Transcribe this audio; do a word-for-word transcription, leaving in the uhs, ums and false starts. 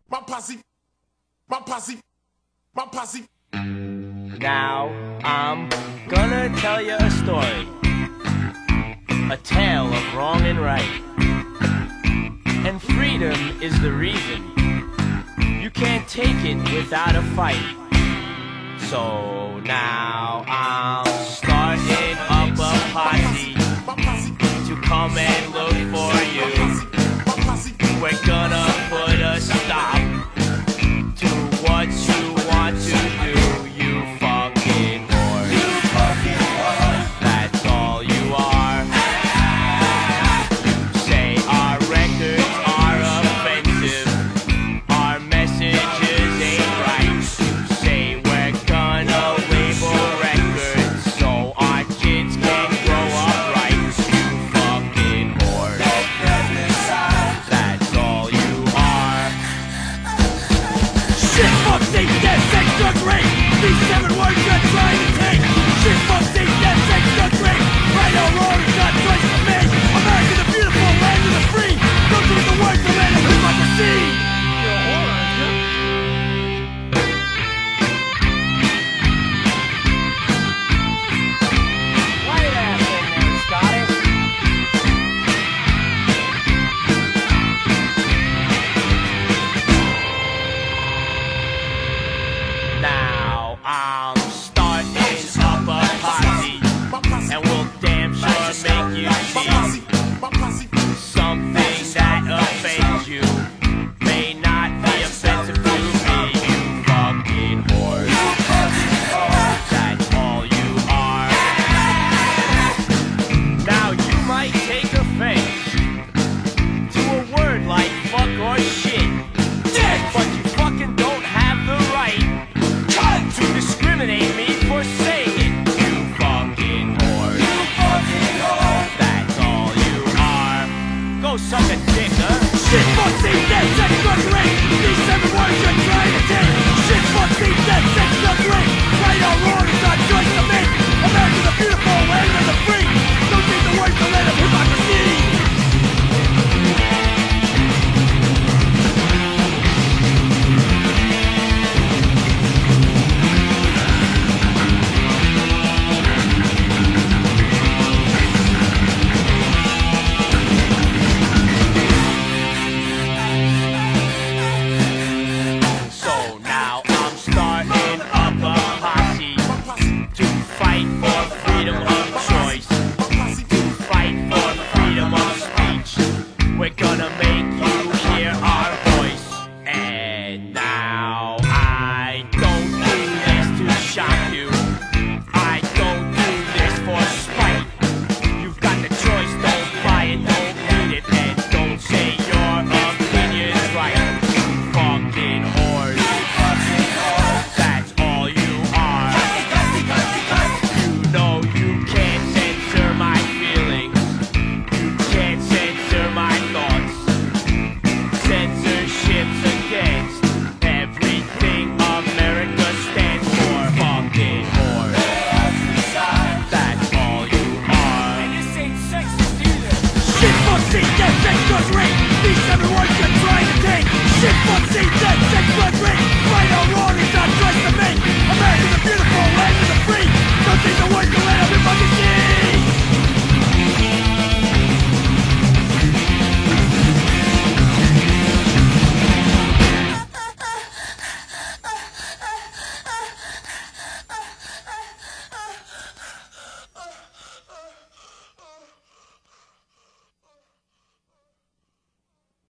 My posse, my posse, my posse. Now, I'm gonna tell you a story, a tale of wrong and right. And freedom is the reason. You can't take it without a fight. So now I'm starting up a posse to come and look for you. We're gonna put a stop to what you want to do, you fucking whore. You fucking whore. That's all you are. You say our records are offensive, our messages ain't right. You say we're gonna label records so our kids can grow up right. You fucking whore. That's all you are. Shit, fuck, safe, death, sex, drugs, rape. These seven words you're trying to take. Shit, fuck, safe, death, sex, drugs, rape. Right or wrong, it's not choice to make. America the beautiful, land of the free. Don't do the words, the land of hypocrisy. You're a whore, aren't you? Wait a minute, Startin. Now I'm starting up a posse, and we'll damn sure make you see something that offends you may not be offensive to me. You fucking whore. That's all you are. Now you might take offense to a word like fuck or shit, but you fucking don't have the right to discriminate me for saying it. You fucking whore. You fucking whore. That's all you are. Go suck a dick, huh? Shit, fuck, safe, death,